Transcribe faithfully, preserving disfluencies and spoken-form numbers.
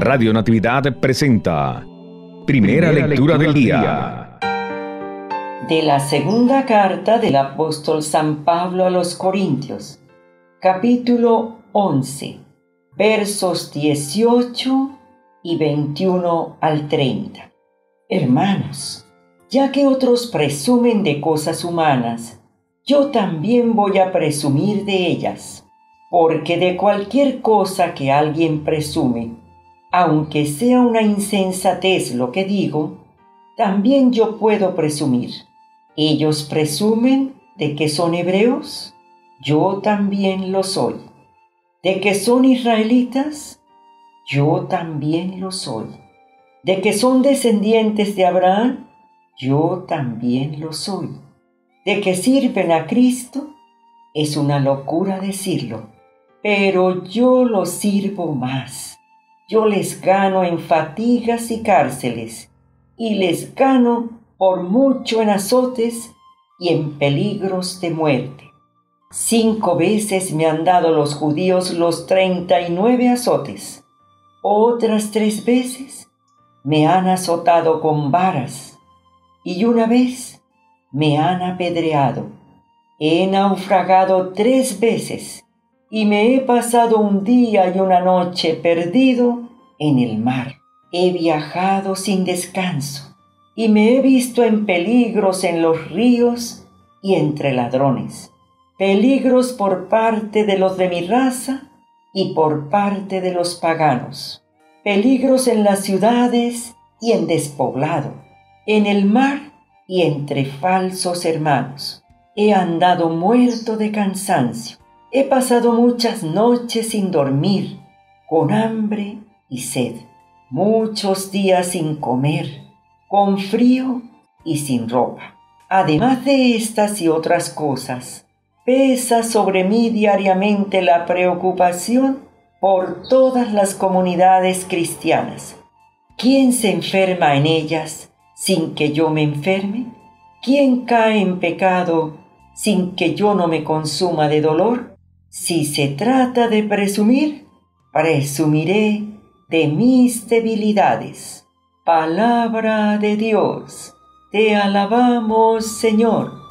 Radio Natividad presenta Primera, Primera lectura, lectura del día. De la segunda carta del apóstol San Pablo a los Corintios, capítulo once, versos dieciocho y veintiuno al treinta. Hermanos, ya que otros presumen de cosas humanas, yo también voy a presumir de ellas, porque de cualquier cosa que alguien presume, aunque sea una insensatez lo que digo, también yo puedo presumir. Ellos presumen de que son hebreos, yo también lo soy. De que son israelitas, yo también lo soy. De que son descendientes de Abraham, yo también lo soy. De que sirven a Cristo, es una locura decirlo, pero yo los sirvo más. Yo les gano en fatigas y cárceles, y les gano por mucho en azotes y en peligros de muerte. Cinco veces me han dado los judíos los treinta y nueve azotes. Otras tres veces me han azotado con varas, y una vez me han apedreado. He naufragado tres veces, y me he pasado un día y una noche perdido en el mar. He viajado sin descanso, y me he visto en peligros en los ríos y entre ladrones. Peligros por parte de los de mi raza y por parte de los paganos. Peligros en las ciudades y en despoblado, en el mar y entre falsos hermanos. He andado muerto de cansancio. He pasado muchas noches sin dormir, con hambre y sed, muchos días sin comer, con frío y sin ropa. Además de estas y otras cosas, pesa sobre mí diariamente la preocupación por todas las comunidades cristianas. ¿Quién se enferma en ellas sin que yo me enferme? ¿Quién cae en pecado sin que yo no me consuma de dolor? Si se trata de presumir, presumiré de mis debilidades. Palabra de Dios, te alabamos, Señor.